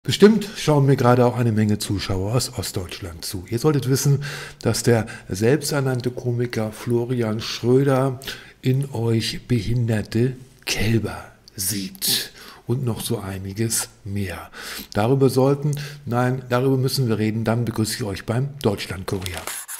Bestimmt schauen mir gerade auch eine Menge Zuschauer aus Ostdeutschland zu. Ihr solltet wissen, dass der selbsternannte Komiker Florian Schröder in euch behinderte Kälber sieht. Und noch so einiges mehr. Darüber müssen wir reden. Dann begrüße ich euch beim Deutschlandkurier.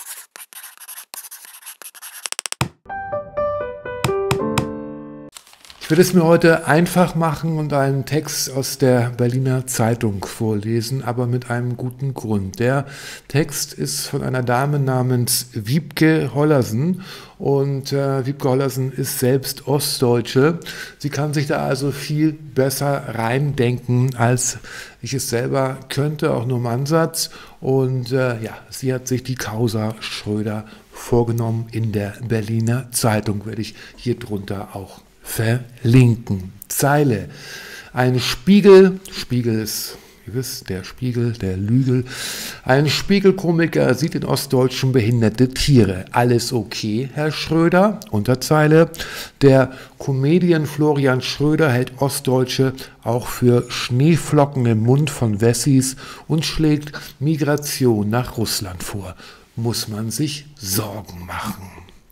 Ich werde es mir heute einfach machen und einen Text aus der Berliner Zeitung vorlesen, aber mit einem guten Grund. Der Text ist von einer Dame namens Wiebke Hollersen und Wiebke Hollersen ist selbst Ostdeutsche. Sie kann sich da also viel besser reindenken, als ich es selber könnte, auch nur im Ansatz. Und sie hat sich die Causa Schröder vorgenommen in der Berliner Zeitung, werde ich hier drunter auch verlinken. Zeile. Ein Spiegel ist, ihr wisst, der Spiegel, der Lügel. Ein Spiegelkomiker sieht in Ostdeutschen behinderte Tiere. Alles okay, Herr Schröder? Unterzeile. Der Comedian Florian Schröder hält Ostdeutsche auch für Schneeflocken im Mund von Wessis und schlägt Migration nach Russland vor. Muss man sich Sorgen machen?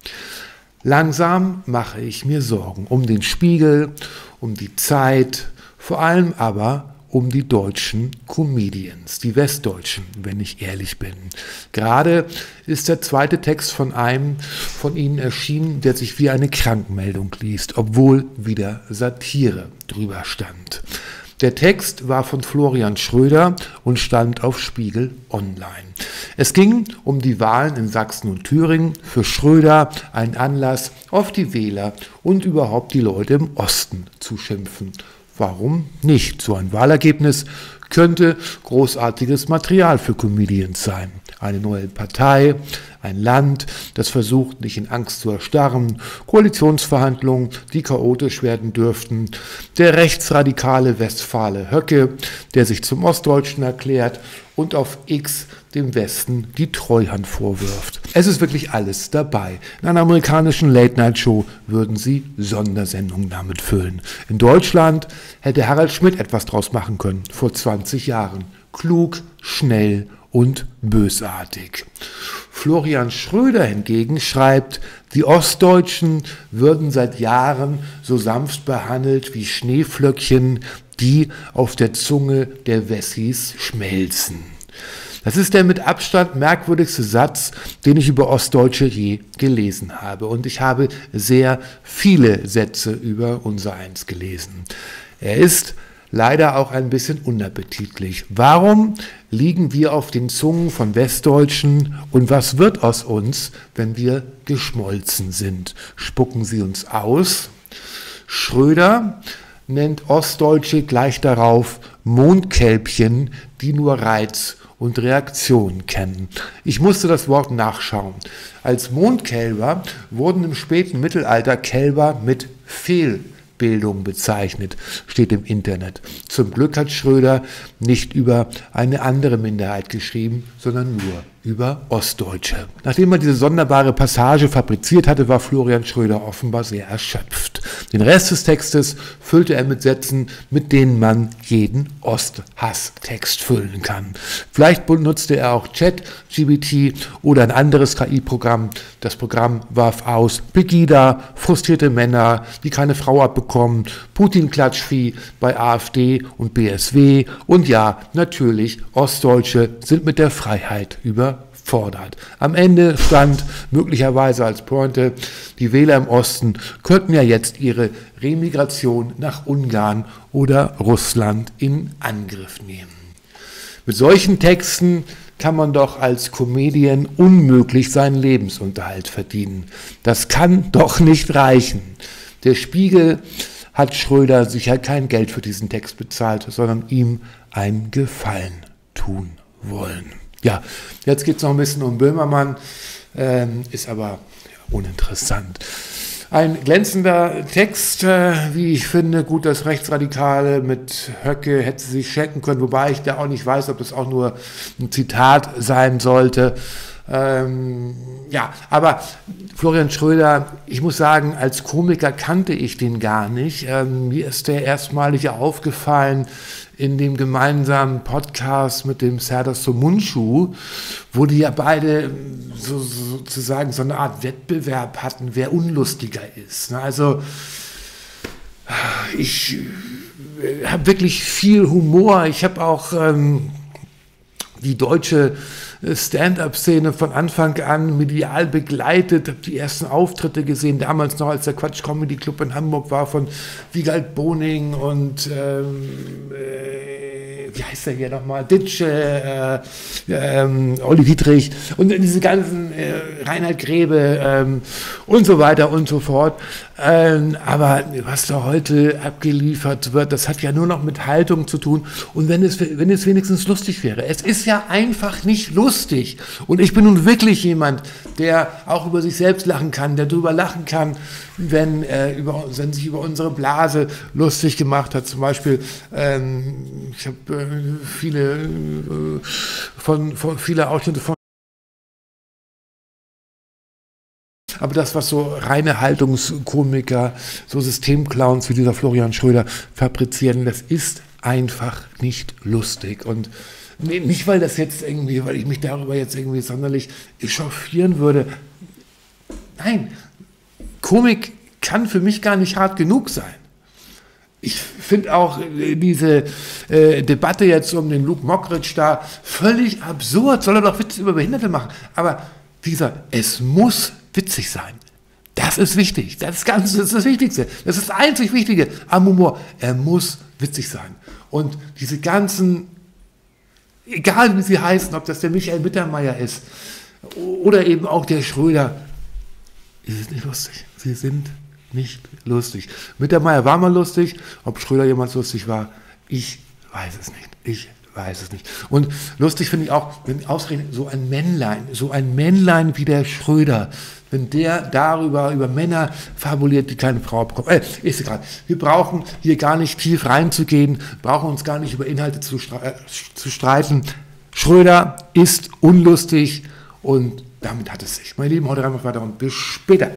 Langsam mache ich mir Sorgen um den Spiegel, um die Zeit, vor allem aber um die deutschen Comedians, die Westdeutschen, wenn ich ehrlich bin. Gerade ist der zweite Text von einem von ihnen erschienen, der sich wie eine Krankmeldung liest, obwohl wieder Satire drüber stand. Der Text war von Florian Schröder und stand auf Spiegel Online. Es ging um die Wahlen in Sachsen und Thüringen, für Schröder ein Anlass, auf die Wähler und überhaupt die Leute im Osten zu schimpfen. Warum nicht? So ein Wahlergebnis könnte großartiges Material für Comedians sein. Eine neue Partei, ein Land, das versucht, nicht in Angst zu erstarren, Koalitionsverhandlungen, die chaotisch werden dürften, der rechtsradikale Westfale Höcke, der sich zum Ostdeutschen erklärt und auf X dem Westen die Treuhand vorwirft. Es ist wirklich alles dabei. In einer amerikanischen Late-Night-Show würden sie Sondersendungen damit füllen. In Deutschland hätte Harald Schmidt etwas draus machen können, vor 20 Jahren. Klug, schnell und bösartig. Florian Schröder hingegen schreibt, die Ostdeutschen würden seit Jahren so sanft behandelt wie Schneeflöckchen, die auf der Zunge der Wessis schmelzen. Das ist der mit Abstand merkwürdigste Satz, den ich über Ostdeutsche je gelesen habe. Und ich habe sehr viele Sätze über unsereins gelesen. Er ist leider auch ein bisschen unappetitlich. Warum liegen wir auf den Zungen von Westdeutschen und was wird aus uns, wenn wir geschmolzen sind? Spucken sie uns aus? Schröder nennt Ostdeutsche gleich darauf Mondkälbchen, die nur Reiz und Reaktion kennen. Ich musste das Wort nachschauen. Als Mondkälber wurden im späten Mittelalter Kälber mit Fehlbildung bezeichnet, steht im Internet. Zum Glück hat Schröder nicht über eine andere Minderheit geschrieben, sondern nur über Ostdeutsche. Nachdem er diese sonderbare Passage fabriziert hatte, war Florian Schröder offenbar sehr erschöpft. Den Rest des Textes füllte er mit Sätzen, mit denen man jeden Ost-Hass-Text füllen kann. Vielleicht benutzte er auch ChatGPT oder ein anderes KI-Programm. Das Programm warf aus Pegida, frustrierte Männer, die keine Frau abbekommen, Putin-Klatschvieh bei AfD und BSW und ja, natürlich, Ostdeutsche sind mit der Freiheit überfordert. Am Ende stand möglicherweise als Pointe, die Wähler im Osten könnten ja jetzt ihre Remigration nach Ungarn oder Russland in Angriff nehmen. Mit solchen Texten kann man doch als Comedian unmöglich seinen Lebensunterhalt verdienen. Das kann doch nicht reichen. Der Spiegel hat Schröder sicher kein Geld für diesen Text bezahlt, sondern ihm einen Gefallen tun wollen. Ja, jetzt geht es noch ein bisschen um Böhmermann, ist aber uninteressant. Ein glänzender Text, wie ich finde, gut, das Rechtsradikale mit Höcke hätte sich schenken können, wobei ich da auch nicht weiß, ob das auch nur ein Zitat sein sollte. Ja, aber Florian Schröder, ich muss sagen, als Komiker kannte ich den gar nicht. Mir ist der erstmalig aufgefallen in dem gemeinsamen Podcast mit dem Serdar Somuncu, wo die ja beide sozusagen so eine Art Wettbewerb hatten, wer unlustiger ist. Also ich habe wirklich viel Humor. Ich habe auch die deutsche Stand-up-Szene von Anfang an medial begleitet, habe die ersten Auftritte gesehen, damals noch als der Quatsch Comedy Club in Hamburg war von Wiegald Boning und wie heißt der hier nochmal, Ditsche, Olli Dietrich und diese ganzen Reinhard Grebe und so weiter und so fort. Aber was da heute abgeliefert wird, das hat ja nur noch mit Haltung zu tun. Und wenn es wenigstens lustig wäre. Es ist ja einfach nicht lustig. Und ich bin nun wirklich jemand, der auch über sich selbst lachen kann, der darüber lachen kann, wenn sich über unsere Blase lustig gemacht hat. Zum Beispiel, ich habe viele Ausschnitte von. Aber das, was so reine Haltungskomiker, so Systemclowns wie dieser Florian Schröder fabrizieren, das ist einfach nicht lustig. Und nicht, weil ich mich darüber jetzt irgendwie sonderlich echauffieren würde. Nein, Komik kann für mich gar nicht hart genug sein. Ich finde auch diese Debatte jetzt um den Luke Mockridge da völlig absurd. Soll er doch Witze über Behinderte machen? Aber es muss witzig sein. Das ist wichtig. Das ist das Wichtigste. Das ist das einzig Wichtige am Humor. Er muss witzig sein. Und diese ganzen, egal wie sie heißen, ob das der Michael Mittermeier ist oder eben auch der Schröder, ist es nicht lustig. Sie sind nicht lustig. Mittermeier war mal lustig. Ob Schröder jemals lustig war, ich weiß es nicht. Und lustig finde ich auch, wenn ausgerechnet so ein Männlein wie der Schröder, wenn der über Männer fabuliert, die keine Frau bekommen. Ist egal. Wir brauchen hier gar nicht tief reinzugehen, brauchen uns gar nicht über Inhalte zu streiten. Schröder ist unlustig und damit hat es sich. Meine Lieben, heute rein weiter und bis später.